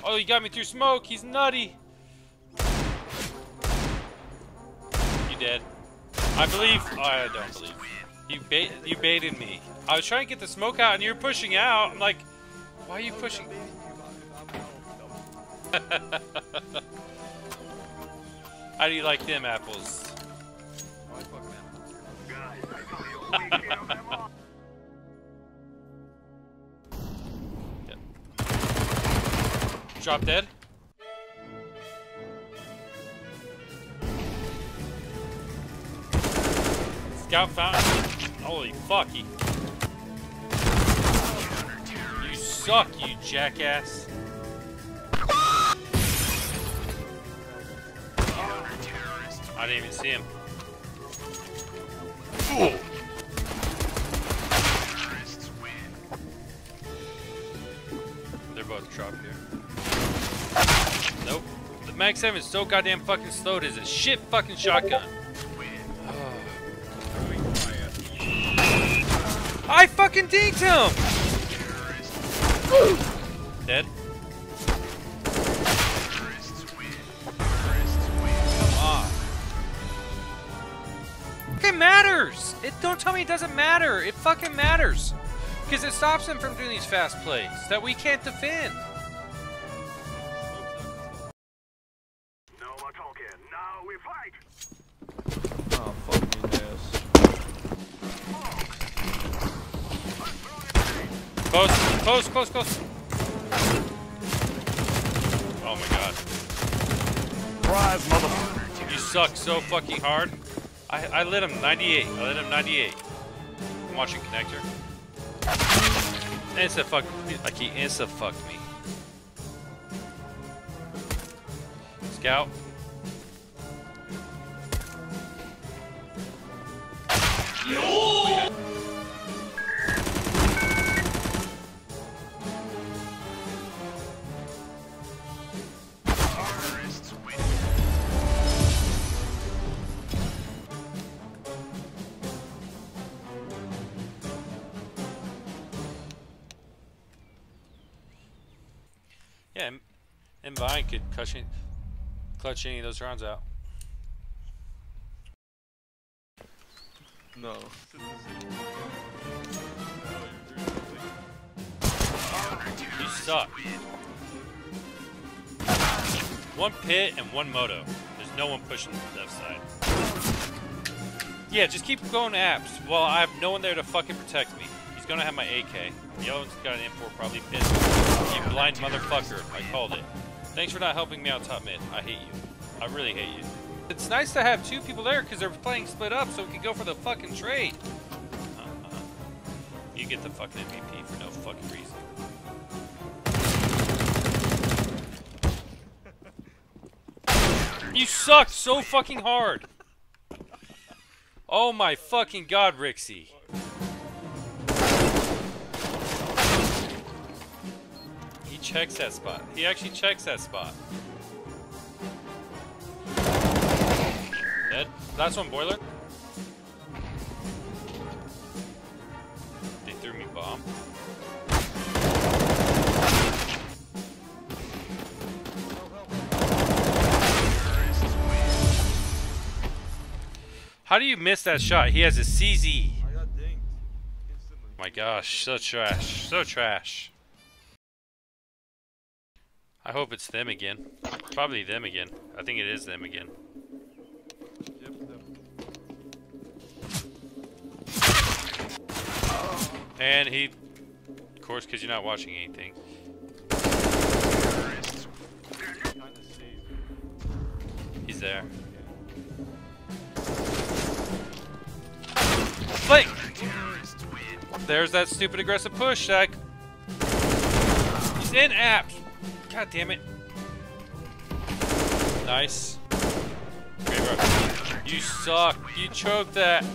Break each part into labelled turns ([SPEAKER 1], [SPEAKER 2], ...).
[SPEAKER 1] Oh, he got me through smoke. He's nutty. You dead? I believe. Oh, I don't believe. You baited me. I was trying to get the smoke out, and you're pushing out. I'm like, why are you pushing? How do you like them apples? Yep. Drop dead. Scout fountain. Holy fuck. You suck, you jackass. I didn't even see him. Ooh. They're both trapped here. Nope. The Mag 7 is so goddamn fucking slow. It is a shit fucking shotgun. I fucking dinked him! Dead? Come on. It matters! Don't tell me it doesn't matter. It fucking matters. Because it stops them from doing these fast plays that we can't defend.
[SPEAKER 2] No more talking. Now we fight!
[SPEAKER 3] Oh, fucking ass.
[SPEAKER 1] Close. Oh my god.
[SPEAKER 2] Prize, motherfucker.
[SPEAKER 1] You suck so fucking hard. I lit him 98. I'm watching connector. Insta-fuck. Like he insta-fucked me. Scout. Yeah, and Vine could clutch any of those rounds out.
[SPEAKER 3] No.
[SPEAKER 1] You suck. One pit and one moto. There's no one pushing the left side. Yeah, just keep going apps. Well, I have no one there to fucking protect me. He's gonna have my AK. Yellow's got an M4, probably pissed. You blind motherfucker. I called it. Thanks for not helping me out top mid. I hate you. I really hate you. It's nice to have two people there because they're playing split up so we can go for the fucking trade. You get the fucking MVP for no fucking reason. You suck so fucking hard. Oh my fucking god, Rixie. He checks that spot. He actually checks that spot. Dead. Last one, boiler. They threw me bomb. How do you miss that shot? He has a CZ.
[SPEAKER 3] I got dinged instantly.
[SPEAKER 1] My gosh, so trash. So trash. I hope it's them again. Probably them again. I think it is them again.
[SPEAKER 3] Yep, them.
[SPEAKER 1] And he, of course, because you're not watching anything.
[SPEAKER 3] Kinda safe.
[SPEAKER 1] He's there. Flank! There's that stupid aggressive push, Shaq. He's in apps. God damn it. Nice. Great rush. You suck. You choked that.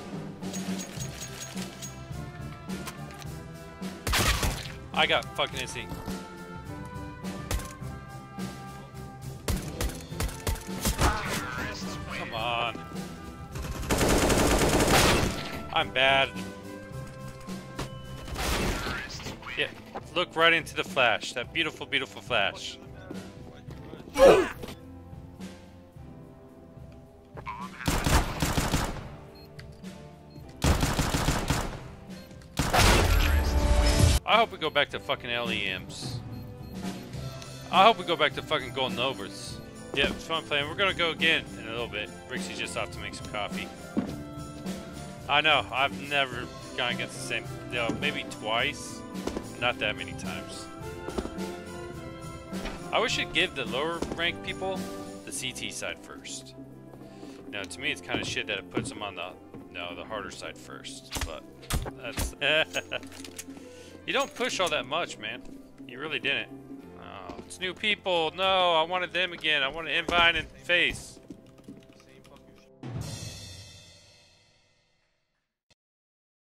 [SPEAKER 1] I got fucking instinct. Come on. I'm bad. Yeah, look right into the flash. That beautiful, beautiful flash. I hope we go back to fucking LEMs. I hope we go back to fucking Golden Overs. Yeah, it's fun playing. We're gonna go again in a little bit. Rixie's just off to make some coffee. I know, I've never gone against the same, you know, maybe twice. Not that many times. I wish it'd give the lower ranked people the CT side first. Now, to me, it's kind of shit that it puts them on the harder side first. But that's you don't push all that much, man. You really didn't. Oh, it's new people. No, I wanted them again. I wanted Invine and Face.